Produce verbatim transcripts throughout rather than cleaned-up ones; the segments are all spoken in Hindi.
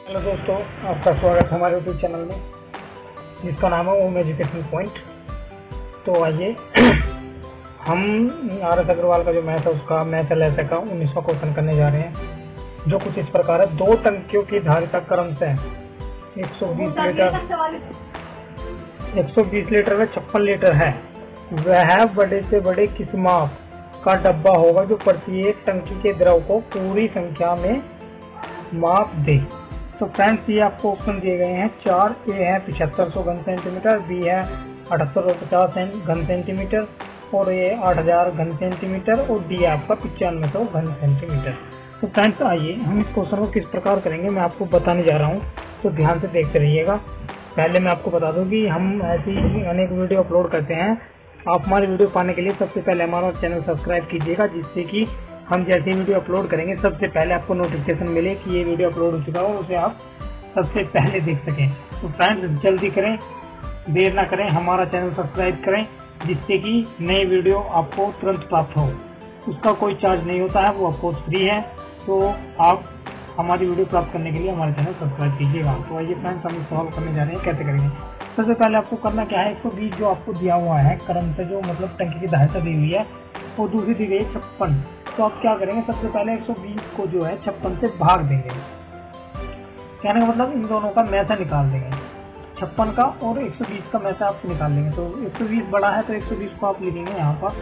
हेलो दोस्तों, आपका स्वागत है हमारे यूट्यूब चैनल में जिसका नाम है ओम एजुकेशन पॉइंट। तो आइए हम आर एस अग्रवाल का जो मैथ है उसका मैथ एल का उन्नीसवां क्वेश्चन करने जा रहे हैं, जो कुछ इस प्रकार है। दो टंकियों की धारिता क्रमशः एक सौ बीस लीटर एक सौ बीस लीटर व छप्पन लीटर है। वह बड़े से बड़े किस माप का डब्बा होगा जो प्रत्येक टंकी के द्रव को पूरी संख्या में माप दे। तो फ्रेंड्स, ये आपको ऑप्शन दिए गए हैं चार। ए है पिछहत्तर सौ घन सेंटीमीटर, बी है अठहत्तर सौ पचास घन सेंटीमीटर और ये आठ हजार घन सेंटीमीटर और डी है आपका पचानवे सौ घन सेंटीमीटर। तो फ्रेंड्स, आइए हम इस क्वेश्चन को किस प्रकार करेंगे मैं आपको बताने जा रहा हूँ, तो ध्यान से देखते रहिएगा। पहले मैं आपको बता दूं कि हम ऐसी अनेक वीडियो अपलोड करते हैं। आप हमारी वीडियो पाने के लिए सबसे पहले हमारा चैनल सब्सक्राइब कीजिएगा, जिससे कि हम जैसे वीडियो अपलोड करेंगे सबसे पहले आपको नोटिफिकेशन मिले कि ये वीडियो अपलोड हो चुका हो, उसे आप सबसे पहले देख सकें। तो फ्रेंड्स, जल्दी करें, देर ना करें, हमारा चैनल सब्सक्राइब करें, जिससे कि नई वीडियो आपको तुरंत प्राप्त हो। उसका कोई चार्ज नहीं होता है, वो आपको फ्री है। तो आप हमारी वीडियो प्राप्त करने के लिए हमारे चैनल सब्सक्राइब कीजिएगा। तो आइए फ्रेंड्स, हम सॉल्व करने जा रहे हैं, कैसे करेंगे। सबसे पहले आपको करना क्या है, एक सौ बीस जो आपको दिया हुआ है क्रम से, जो मतलब टंकी की धारिता दी हुई है, और दूसरी दी गई छप्पन। तो आप क्या करेंगे, सबसे पहले एक सौ बीस को जो है छप्पन से भाग देंगे। कहने का मतलब इन दोनों का मैसा निकाल देंगे, छप्पन का और एक सौ बीस का मैसा आप निकाल लेंगे। तो एक सौ बीस बड़ा है तो एक सौ बीस को आप लिखेंगे यहाँ पर,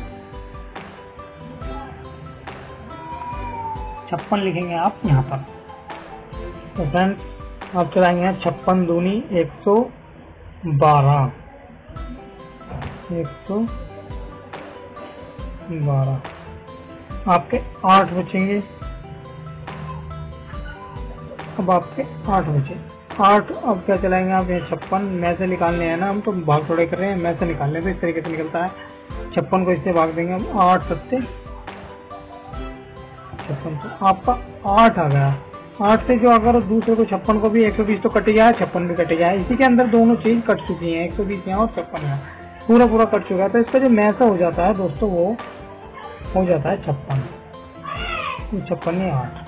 छप्पन लिखेंगे आप यहाँ पर। तो फ्रेंड्स, आप चलाएंगे छप्पन दूनी एक सौ बारह एक सौ बारह आपके आठ बचेंगे। अब आपके आठ बचे आठ अब क्या चलाएंगे आप, ये छप्पन में से निकालने हैं ना, हम तो भाग थोड़े कर रहे हैं, में से निकालने तो इस तरीके से निकलता है। छप्पन को इससे भाग देंगे हम, आठ सत्ते छप्पन से आपका आठ आ गया। आठ से जो अगर दूसरे को छप्पन को भी एक सौ बीस तो कट गया, छप्पन भी कट गया। इसी के अंदर दोनों चीज कट चुकी हैं, एक सौ बीस यहाँ और छप्पन यहाँ, पूरा पूरा कट चुका है। तो इसका जो मैसा हो जाता है दोस्तों, वो हो जाता है छप्पन। छप्पन में आठ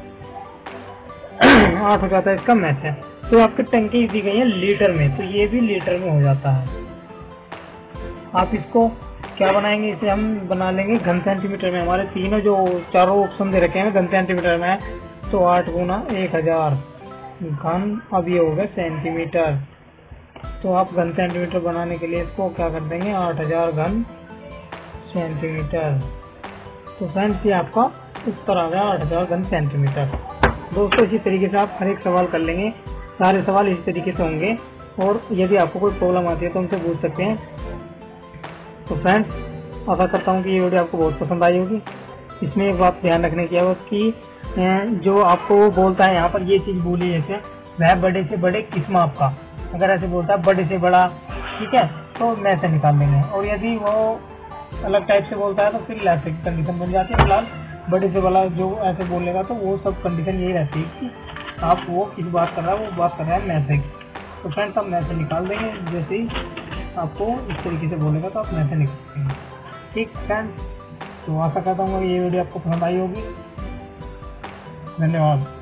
आठ हो जाता है इसका मैच है। तो आपकी टंकी दी गई है लीटर में, तो ये भी लीटर में हो जाता है। आप इसको क्या बनाएंगे, इसे हम बना लेंगे घन सेंटीमीटर में। हमारे तीनों जो चारों ऑप्शन दे रखे हैं घन सेंटीमीटर में है, तो आठ गुना एक हजार घन, अब ये हो गया सेंटीमीटर। तो आप घन सेंटीमीटर बनाने के लिए इसको क्या कर देंगे, आठ हजार घन सेंटीमीटर। तो फ्रेंड्स, ये आपका उत्तर आ गया आठ हजार घन सेंटीमीटर। दोस्तों, इसी तरीके से आप हर एक सवाल कर लेंगे, सारे सवाल इसी तरीके से होंगे। और यदि आपको कोई प्रॉब्लम आती है तो हमसे पूछ सकते हैं। तो फ्रेंड्स, आशा करता हूँ कि ये वीडियो आपको बहुत पसंद आई होगी। इसमें एक बात ध्यान रखने की है कि जो आपको वो बोलता है यहाँ पर, ये चीज़ बोली जैसे वह बड़े से बड़े किस माप का, अगर ऐसे बोलता है बड़े से बड़ा, ठीक है, तो मैं से निकाल लेंगे। और यदि वो अलग टाइप से बोलता है तो फिर लेस की कंडीशन बन जाती है। फिलहाल बड़े से बड़ा जो ऐसे बोलेगा तो वो सब कंडीशन यही रहती है कि आप वो किस बात कर रहा है, वो बात कर रहा है मैसे की। तो फ्रेंड्स, हम मैसे निकाल देंगे, जैसे ही आपको इस तरीके से बोलेगा तो आप मैसे निकाल देंगे। ठीक फ्रेंड्स, तो आशा करता हूँ ये वीडियो आपको पसंद आई होगी। धन्यवाद।